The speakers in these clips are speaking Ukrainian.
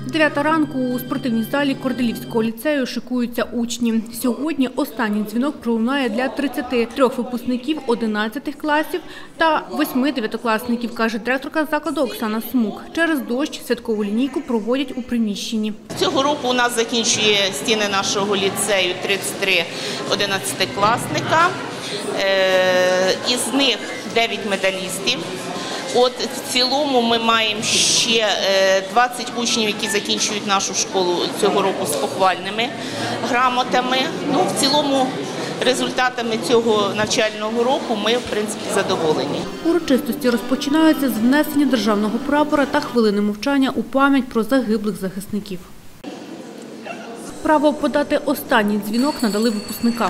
9 ранку у спортивній залі Корделівського ліцею шикуються учні. Сьогодні останній дзвінок пролунає для 33 випускників 11 класів та 8 дев'ятикласників, каже директорка закладу Оксана Смук. Через дощ святкову лінійку проводять у приміщенні. Цього року у нас закінчує стіни нашого ліцею 33 11-класника. Із них 9 медалістів. В цілому ми маємо ще 20 учнів, які закінчують нашу школу цього року з похвальними грамотами. В цілому результатами цього навчального року ми, в принципі, задоволені. Урочистості розпочинаються з внесення державного прапора та хвилини мовчання у пам'ять про загиблих захисників. Право подати останній дзвінок надали випускникам.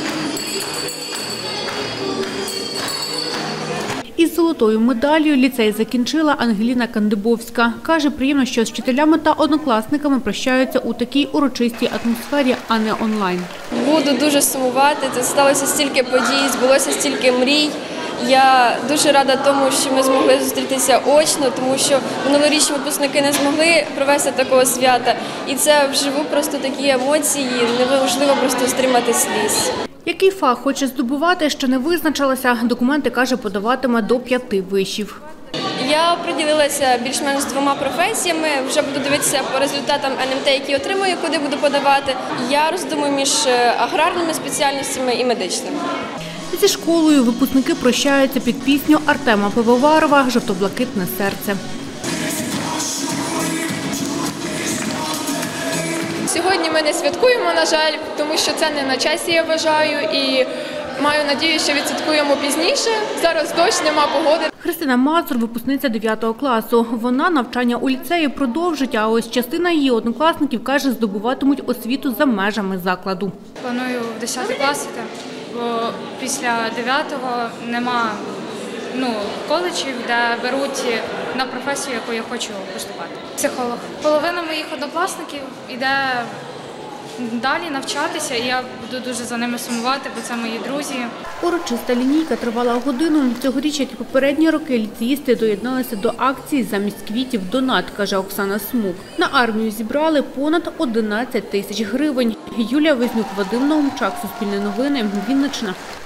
Із золотою медаллю ліцей закінчила Ангеліна Кандибовська. Каже, приємно, що з вчителями та однокласниками прощаються у такій урочистій атмосфері, а не онлайн. Буду дуже сумувати, це сталося стільки подій, збулося стільки мрій. Я дуже рада тому, що ми змогли зустрітися очно, тому що минулорічні випускники не змогли провести такого свята. І це вживу просто такі емоції, неможливо просто стримати сліз. Який фах хоче здобувати, ще не визначилася. Документи, каже, подаватиме до 5 вишів. Я приділилася більш-менш 2 професіями. Вже буду дивитися по результатам НМТ, які отримую, куди буду подавати. Я роздумую між аграрними спеціальностями і медичними. Зі школою випускники прощаються під пісню Артема Пивоварова «Жовто-блакитне серце». Сьогодні ми не святкуємо, на жаль, тому що це не на часі, я вважаю, і маю надію, що відсвяткуємо пізніше. Зараз дощ, нема погоди. Христина Мацур – випускниця 9 класу. Вона навчання у ліцеї продовжить, а ось частина її однокласників, каже, здобуватимуть освіту за межами закладу. Планую в 10 клас іти, бо після 9-го нема коледжів, де беруть на професію, яку я хочу поступати. Психолог. Половина моїх однокласників йде далі навчатися, і я буду дуже за ними сумувати, бо це мої друзі. Урочиста лінійка тривала годину. Цьогоріч, як і попередні роки, ліцеїсти доєдналися до акції «Замість квітів донат», каже Оксана Смук. На армію зібрали понад 11 тисяч гривень. Юлія Везнюк, Вадим Наумчак, Суспільне новини, Вінниччина.